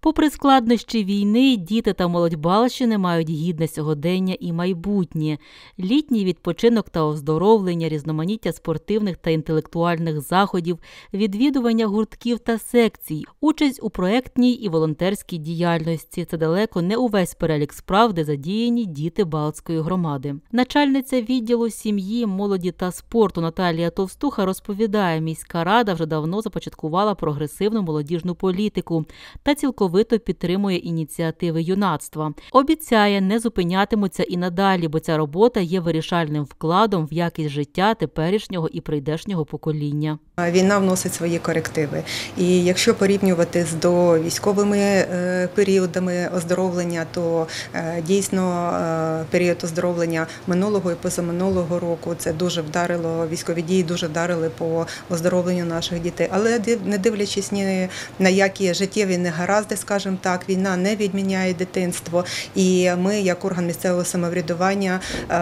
Попри складнощі війни, діти та молодь Балщини мають гідне сьогодення і майбутнє. Літній відпочинок та оздоровлення, різноманіття спортивних та інтелектуальних заходів, відвідування гуртків та секцій, участь у проєктній і волонтерській діяльності – це далеко не увесь перелік справ, де задіяні діти Балтської громади. Начальниця відділу сім'ї, молоді та спорту Наталія Товстуха розповідає, міська рада вже давно започаткувала прогресивну молодіжну політику та цілковито підтримує ініціативи юнацтва. Обіцяє, не зупинятимуться і надалі, бо ця робота є вирішальним вкладом в якість життя теперішнього і прийдешнього покоління. Війна вносить свої корективи. І якщо порівнювати з довійськовими періодами оздоровлення, то дійсно період оздоровлення минулого і позаминулого року це дуже вдарило, військові дії дуже вдарили по оздоровленню наших дітей. Але не дивлячись ні на які життєві негаразди, скажімо так, війна не відміняє дитинство. І ми, як орган місцевого самоврядування,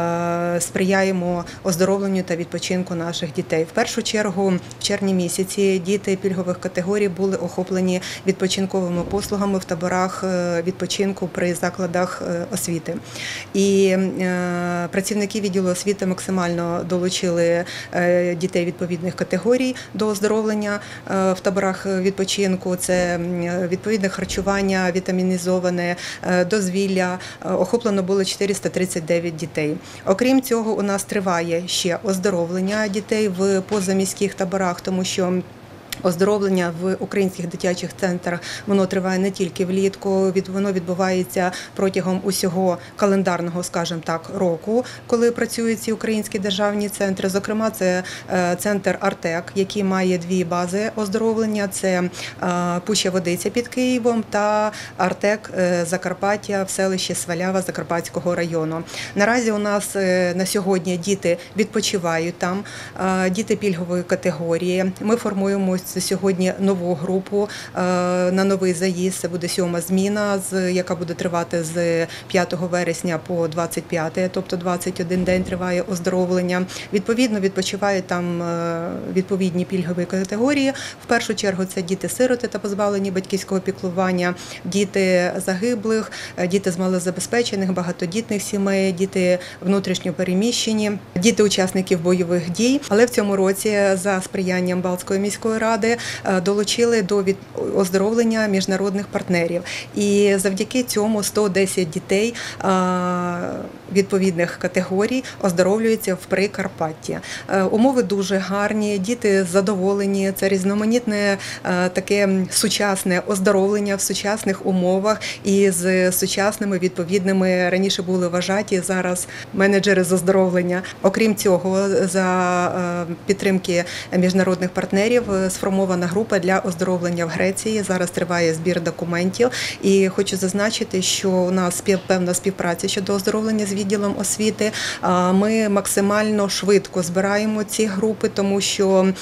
сприяємо оздоровленню та відпочинку наших дітей. В першу чергу, в червні місяці діти пільгових категорій були охоплені відпочинковими послугами в таборах відпочинку при закладах освіти. І працівники відділу освіти максимально долучили дітей відповідних категорій до оздоровлення в таборах відпочинку. Це відповідне харчування, вітамінізоване, дозвілля. Охоплено було 439 дітей. Окрім цього, у нас триває ще оздоровлення дітей в позаміських таборах, тому що оздоровлення в українських дитячих центрах, воно триває не тільки влітку, воно відбувається протягом усього календарного, скажімо так, року, коли працюють ці українські державні центри. Зокрема, це центр «Артек», який має дві бази оздоровлення. Це Пуща-Водиця під Києвом та «Артек» Закарпаття в селищі Свалява Закарпатського району. Наразі у нас на сьогодні діти відпочивають там, діти пільгової категорії. Ми формуємо сьогодні нову групу на новий заїзд. Це буде 7-ма зміна, яка буде тривати з 5 вересня по 25, тобто 21 день триває оздоровлення. Відповідно, відпочивають там відповідні пільгові категорії. В першу чергу це діти-сироти та позбавлені батьківського піклування, діти загиблих, діти з малозабезпечених, багатодітних сімей, діти внутрішньо переміщені, діти учасників бойових дій. Але в цьому році за сприянням Балтської міської ради долучили до оздоровлення міжнародних партнерів. І завдяки цьому 110 дітей відповідних категорій оздоровлюються в Прикарпатті. Умови дуже гарні, діти задоволені, це різноманітне таке сучасне оздоровлення в сучасних умовах і з сучасними відповідними, раніше були вважаті, зараз менеджери з оздоровлення. Окрім цього, за підтримки міжнародних партнерів сформована група для оздоровлення в Греції. Зараз триває збір документів. І хочу зазначити, що у нас певна співпраця щодо оздоровлення з відділом освіти. Ми максимально швидко збираємо ці групи, тому що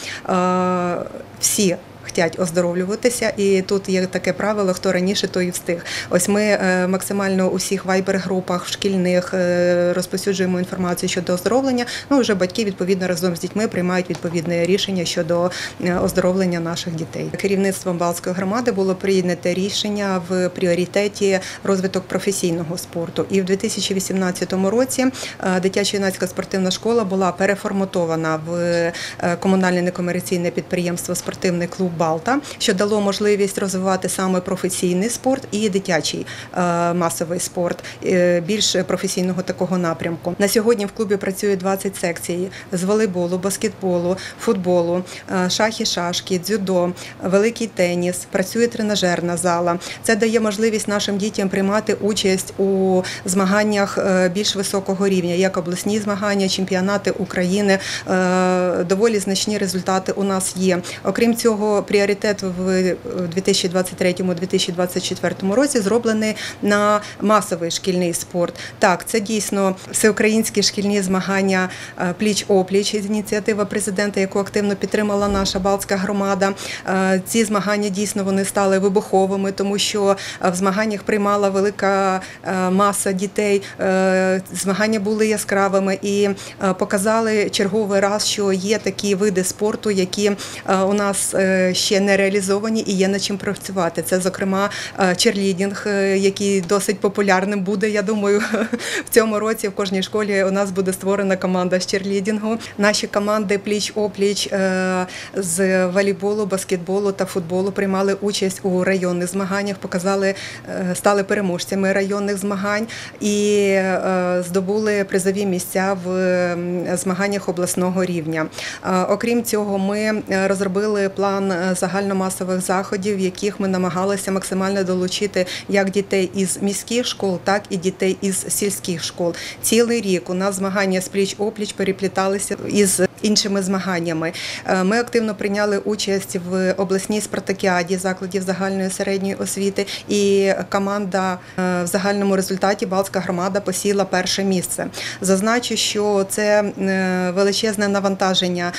всі хочуть оздоровлюватися, і тут є таке правило, хто раніше, той і встиг. Ось ми максимально у всіх вайбер-групах шкільних розповсюджуємо інформацію щодо оздоровлення, вже батьки, відповідно, разом з дітьми приймають відповідне рішення щодо оздоровлення наших дітей. Керівництвом Балтської громади було прийнято рішення в пріоритеті розвиток професійного спорту. І в 2018 році дитячо-юнацька спортивна школа була переформатована в комунальне некомерційне підприємство «Спортивний клуб Балта», що дало можливість розвивати саме професійний спорт і дитячий масовий спорт, більш професійного такого напрямку. На сьогодні в клубі працює 20 секцій з волейболу, баскетболу, футболу, шахи-шашки, дзюдо, великий теніс, працює тренажерна зала. Це дає можливість нашим дітям приймати участь у змаганнях більш високого рівня, як обласні змагання, чемпіонати України. Доволі значні результати у нас є. Окрім цього, пріоритет в 2023-2024 році зроблений на масовий шкільний спорт. Так, це дійсно всеукраїнські шкільні змагання пліч-опліч, ініціатива президента, яку активно підтримала наша Балтська громада. Ці змагання дійсно вони стали вибуховими, тому що в змаганнях приймала велика маса дітей. Змагання були яскравими і показали черговий раз, що є такі види спорту, які у нас ще не реалізовані і є над чим працювати. Це, зокрема, черлідінг, який досить популярним буде, я думаю, в цьому році в кожній школі у нас буде створена команда з черлідінгу. Наші команди пліч-опліч з волейболу, баскетболу та футболу приймали участь у районних змаганнях, стали переможцями районних змагань і здобули призові місця в змаганнях обласного рівня. Окрім цього, ми розробили план загальномасових заходів, в яких ми намагалися максимально долучити як дітей із міських школ, так і дітей із сільських школ. Цілий рік у нас змагання з пліч-опліч перепліталися із іншими змаганнями. Ми активно прийняли участь в обласній спартакіаді закладів загальної середньої освіти, і команда в загальному результаті Балтська громада посіла перше місце. Зазначу, що це величезне навантаження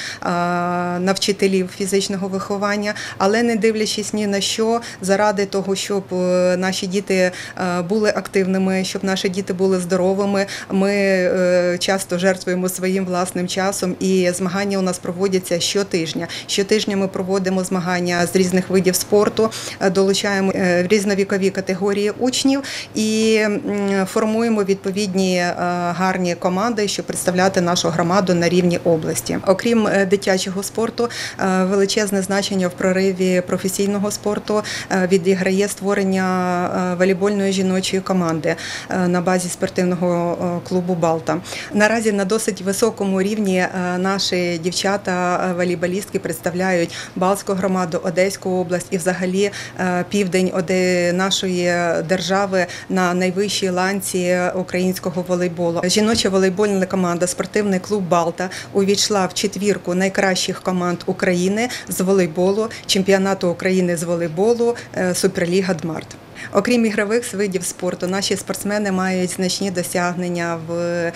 на вчителів фізичного виховання, але не дивлячись ні на що, заради того, щоб наші діти були активними, щоб наші діти були здоровими, ми часто жертвуємо своїм власним часом, і змагання у нас проводяться щотижня. Щотижня ми проводимо змагання з різних видів спорту, долучаємо різновікові категорії учнів і формуємо відповідні гарні команди, щоб представляти нашу громаду на рівні області. Окрім дитячого спорту, величезне значення в прориві професійного спорту відіграє створення волейбольної жіночої команди на базі спортивного клубу «Балта». Наразі на досить високому рівні наші дівчата-волейболістки представляють Балтську громаду, Одеську область і взагалі південь нашої держави на найвищій ланці українського волейболу. Жіноча волейбольна команда «Спортивний клуб «Балта» увійшла в четвірку найкращих команд України з волейболу, чемпіонату України з волейболу «Суперліга Дмарт». Окрім ігрових видів спорту, наші спортсмени мають значні досягнення в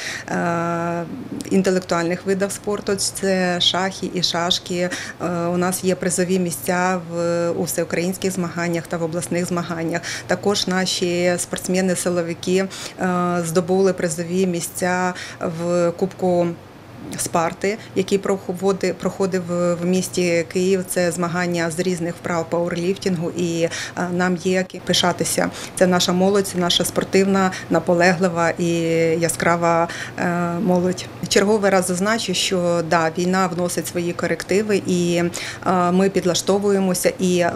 інтелектуальних видах спорту. Це шахи і шашки. У нас є призові місця у всеукраїнських змаганнях та в обласних змаганнях. Також наші спортсмени-силовики здобули призові місця в Кубку Спарти, який проходив в місті Київ. Це змагання з різних вправ пауерліфтингу, і нам є пишатися. Це наша молодь, це наша спортивна, наполеглива і яскрава молодь. Черговий раз зазначу, що да, війна вносить свої корективи, і ми підлаштовуємося і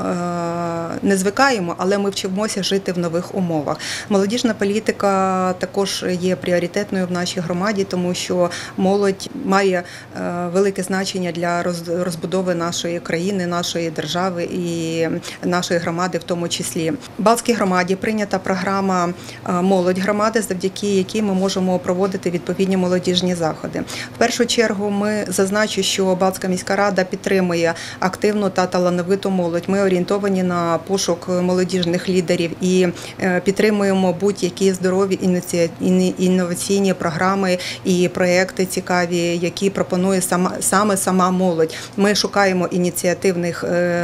не звикаємо, але ми вчимося жити в нових умовах. Молодіжна політика також є пріоритетною в нашій громаді, тому що молодь має велике значення для розбудови нашої країни, нашої держави і нашої громади в тому числі. В Балтській громаді прийнята програма «Молодь громади», завдяки якій ми можемо проводити відповідні молодіжні заходи. В першу чергу ми зазначу, що Балтська міська рада підтримує активну та талановиту молодь. Ми орієнтовані на пошук молодіжних лідерів і підтримуємо будь-які здорові інноваційні програми і проекти цікаві, які пропонує сама молодь. Ми шукаємо ініціативних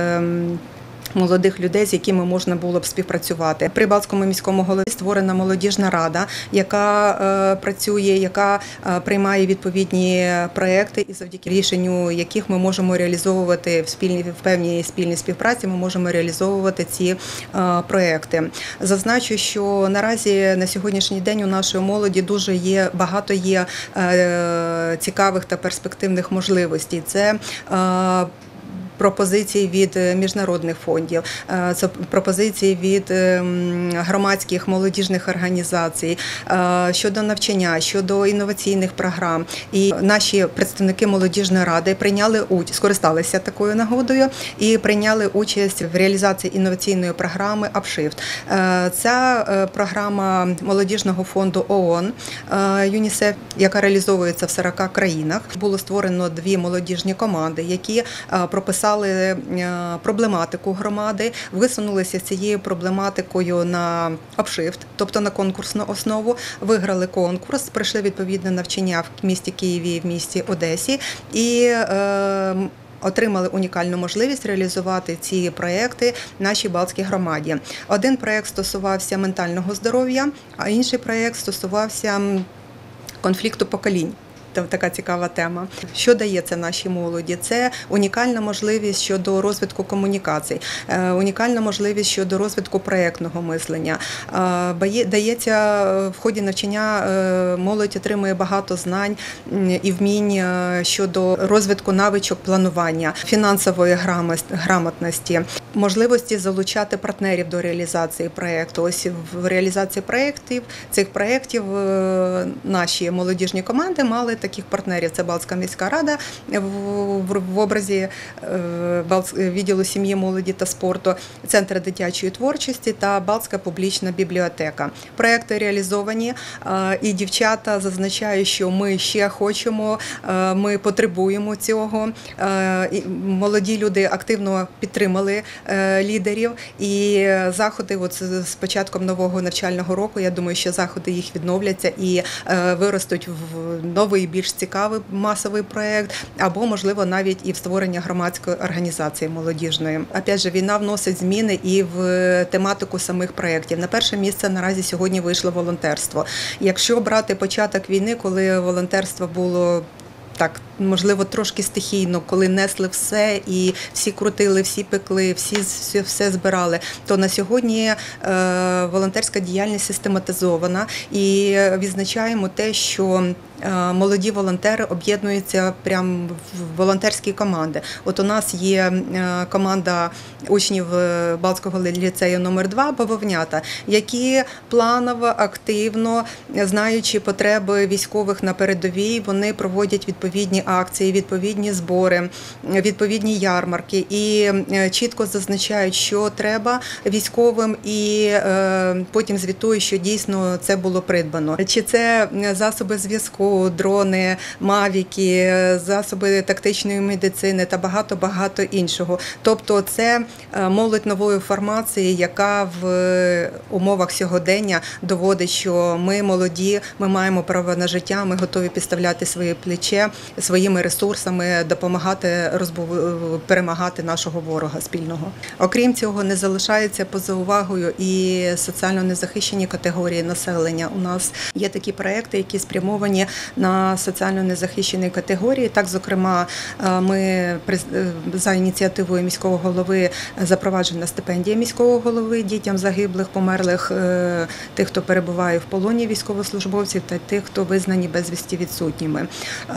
молодих людей, з якими можна було б співпрацювати. При Балтському міському голові створена молодіжна рада, яка працює, яка приймає відповідні проекти, і завдяки рішенню яких ми можемо реалізовувати в певній спільній співпраці, ми можемо реалізовувати ці проекти. Зазначу, що наразі на сьогоднішній день у нашої молоді багато є цікавих та перспективних можливостей. Це пропозиції від міжнародних фондів, це пропозиції від громадських молодіжних організацій щодо навчання, щодо інноваційних програм. І наші представники молодіжної ради скористалися такою нагодою і прийняли участь в реалізації інноваційної програми «Апшифт». Ця програма молодіжного фонду ООН ЮНІСЕФ, яка реалізовується в 40 країнах. Було створено 2 молодіжні команди, які прописали проблематику громади, висунулися з цією проблематикою на апшифт, тобто на конкурсну основу, виграли конкурс, пройшли відповідне навчання в місті Києві і в місті Одесі і отримали унікальну можливість реалізувати ці проекти в нашій Балтській громаді. Один проект стосувався ментального здоров'я, а інший проект стосувався конфлікту поколінь. така цікава тема. Що дає це нашій молоді? Це унікальна можливість щодо розвитку комунікацій, унікальна можливість щодо розвитку проєктного мислення. Дається в ході навчання, молодь отримує багато знань і вмінь щодо розвитку навичок планування, фінансової грамотності, можливості залучати партнерів до реалізації проєкту. Ось в реалізації цих проєктів наші молодіжні команди мали таких партнерів. Це Балтська міська рада в образі відділу сім'ї, молоді та спорту, Центр дитячої творчості та Балтська публічна бібліотека. Проєкти реалізовані, і дівчата зазначають, що ми ще хочемо, ми потребуємо цього. Молоді люди активно підтримали лідерів, і заходи з початком нового навчального року, я думаю, що заходи їх відновляться і виростуть в новий, більш цікавий масовий проєкт, або, можливо, навіть і в створення громадської організації молодіжної. Опять же, війна вносить зміни і в тематику самих проєктів. На перше місце наразі сьогодні вийшло волонтерство. Якщо брати початок війни, коли волонтерство було так, можливо, трошки стихійно, коли несли все і всі крутили, всі пекли, все збирали, то на сьогодні волонтерська діяльність систематизована, і відзначаємо те, що молоді волонтери об'єднуються прямо в волонтерські команди. От у нас є команда учнів Балтського ліцею номер 2 «Бавовнята», які планово, активно, знаючи потреби військових на передовій, вони проводять відповідні акції, відповідні збори, відповідні ярмарки і чітко зазначають, що треба військовим, і потім звітують, що дійсно це було придбано. Чи це засоби зв'язку, дрони, мавіки, засоби тактичної медицини та багато-багато іншого. Тобто це молодь нової формації, яка в умовах сьогодення доводить, що ми молоді, ми маємо право на життя, ми готові підставляти своє плече, своїми ресурсами допомагати перемагати нашого ворога спільного. Окрім цього, не залишаються поза увагою і соціально незахищені категорії населення. У нас є такі проекти, які спрямовані на соціально незахищені категорії. Так, зокрема, ми за ініціативою міського голови запроваджена стипендія міського голови дітям загиблих, померлих, тих, хто перебуває в полоні військовослужбовців, та тих, хто визнані безвісті відсутніми.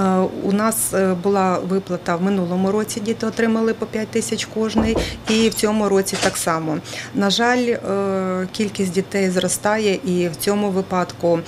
У нас була виплата в минулому році, діти отримали по 5 тисяч кожний, і в цьому році так само. На жаль, кількість дітей зростає, і в цьому випадку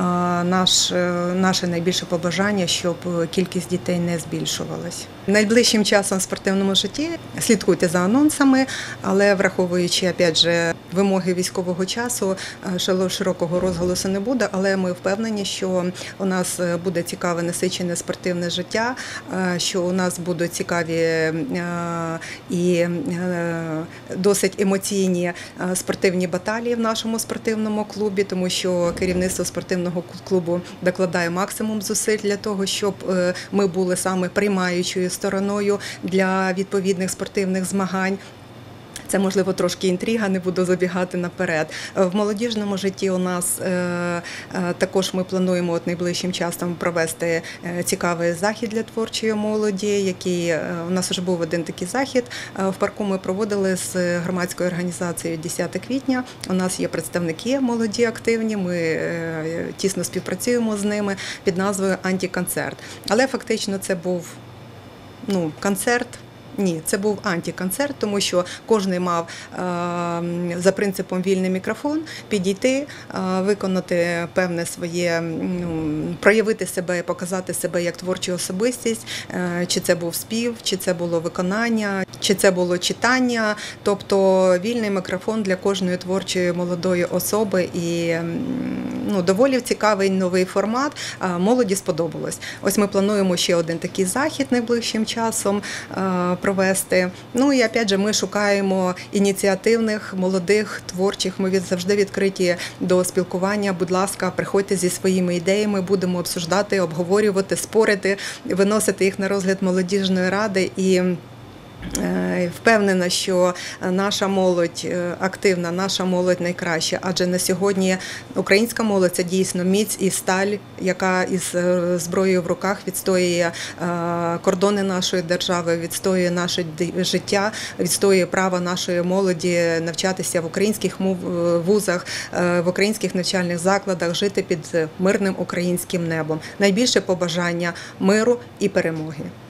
наше найбільше побажання, щоб кількість дітей не збільшувалась. Найближчим часом в спортивному житті слідкуйте за анонсами, але враховуючи, опять же, вимоги військового часу, широкого розголосу не буде, але ми впевнені, що у нас буде цікаве насичене спортивне життя, що у нас будуть цікаві і досить емоційні спортивні баталії в нашому спортивному клубі, тому що керівництво спортивного клубу докладає максимум зусиль для того, щоб ми були саме приймаючою стороною для відповідних спортивних змагань. Це, можливо, трошки інтрига, не буду забігати наперед. В молодіжному житті у нас також ми плануємо найближчим часом провести цікавий захід для творчої молоді, у нас вже був один такий захід. В парку ми проводили з громадською організацією 10 квітня. У нас є представники молоді активні, ми тісно співпрацюємо з ними під назвою «Антиконцерт». Але фактично це був концерт. Ні, це був антиконцерт, тому що кожен мав за принципом вільний мікрофон підійти, виконати певне своє, проявити себе, показати себе як творчу особистість, чи це був спів, чи це було виконання, чи це було читання, тобто вільний мікрофон для кожної творчої молодої особи, і доволі цікавий новий формат, молоді сподобалось. Ось ми плануємо ще один такий захід найближчим часом провести. І, опять же, ми шукаємо ініціативних, молодих, творчих, ми завжди відкриті до спілкування. Будь ласка, приходьте зі своїми ідеями, будемо обсуждати, обговорювати, спорити, виносити їх на розгляд молодіжної ради і Впевнена, що наша молодь активна, наша молодь найкраща, адже на сьогодні українська молодь – це дійсно міць і сталь, яка із зброєю в руках відстоює кордони нашої держави, відстоює наше життя, відстоює право нашої молоді навчатися в українських вузах, в українських навчальних закладах, жити під мирним українським небом. Найбільше побажання миру і перемоги.